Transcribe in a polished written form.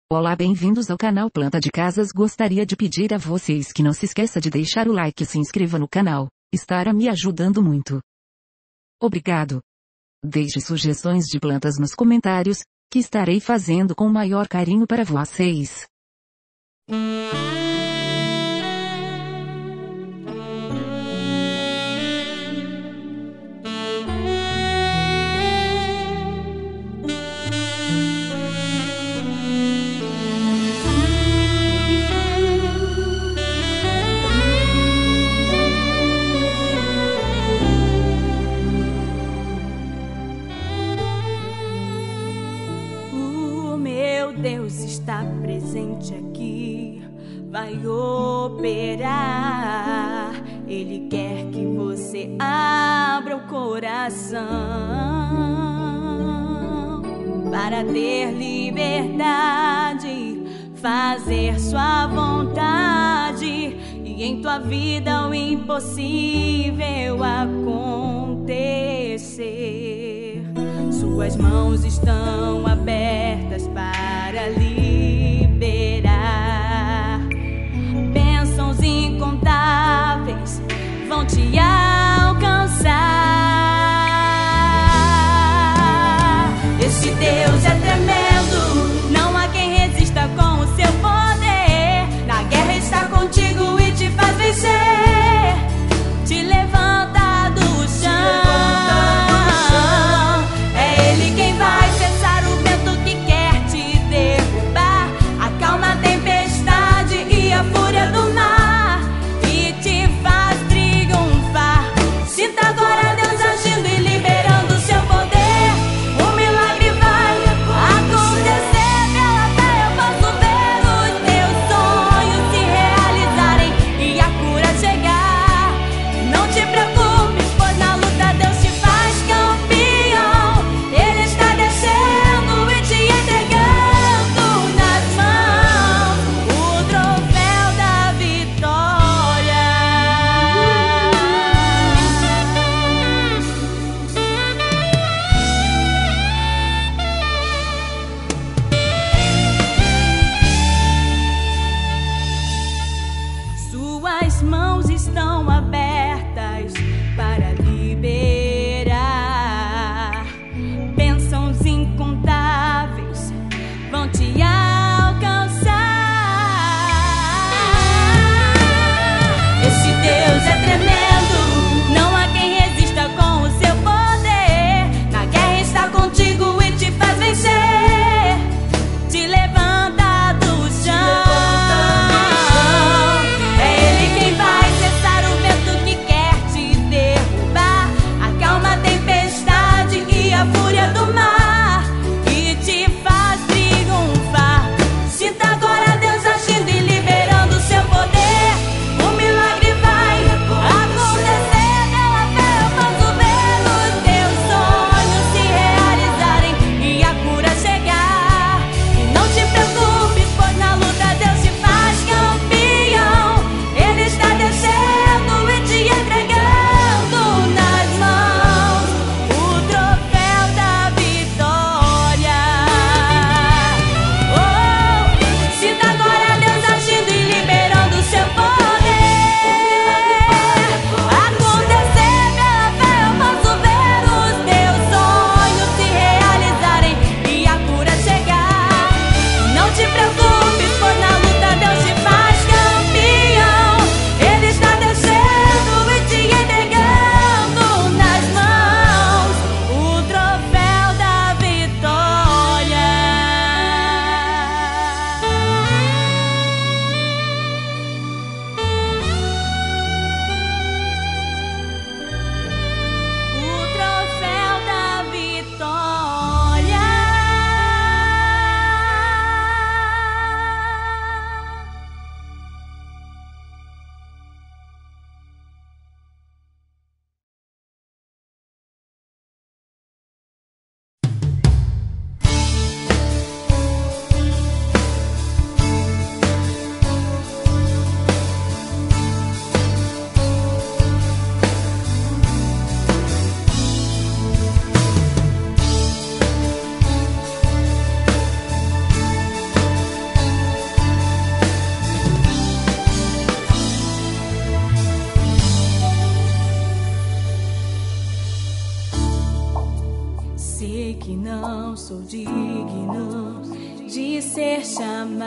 Olá, bem-vindos ao canal Planta de Casas. Gostaria de pedir a vocês que não se esqueça de deixar o like e se inscreva no canal. Estará me ajudando muito. Obrigado. Deixe sugestões de plantas nos comentários, que estarei fazendo com o maior carinho para vocês. Deus está presente aqui, vai operar. Ele quer que você abra o coração para ter liberdade, fazer sua vontade e em tua vida o impossível acontecer. Suas mãos estão abertas para liberar. Bênçãos incontáveis vão te alcançar. Este Deus é tremendo, não há quem resista com o seu poder. Na guerra está contigo e te faz vencer, te levanta do chão. É Ele quem vai cessar o vento que quer te derrubar. Sei que não sou digno de ser chamado